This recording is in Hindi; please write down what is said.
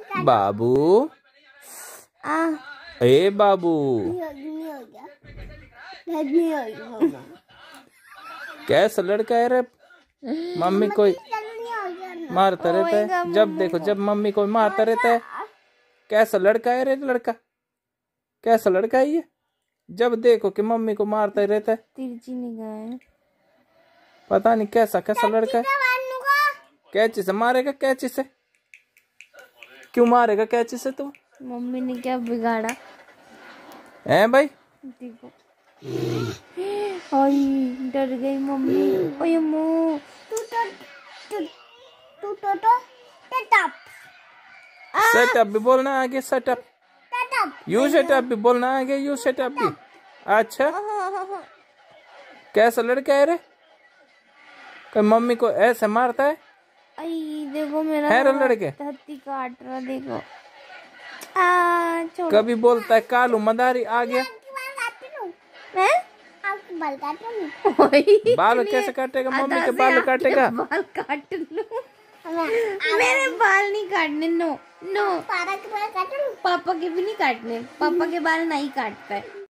बाबू ए बाबू कैसा लड़का है रे। मम्मी कोई मारता रहता है, जब देखो जब मम्मी कोई मारता रहता है। कैसा लड़का है रे लड़का, कैसा लड़का है ये, जब देखो कि मम्मी को मारता ही रहता है। तिरछी निगाह है, पता नहीं कैसा कैसा लड़का है। कैंची से मारेगा, कैंची से क्यों मारेगा, कैंची से तू। मम्मी ने क्या बिगाड़ा है भाई। देखो डर गई मम्मी। ओए अम्मू सेटअप भी बोलना आगे, सेटअप यू सेटअप भी बोलना आगे, यू सेटअप भी। अच्छा कैसा लड़का है रे, कोई मम्मी को ऐसे मारता है। आई देखो मेरा है रे लड़के, हत्ती काट रहा देखो। कभी बोलता है कालू मदारी आ गया। बाल कैसे काटेगा, मम्मी के बाल काटेगा। बाल काट लो, मेरे बाल नहीं काटने। नो नो पापा के भी नहीं काटने, पापा के बाल नहीं काटता है।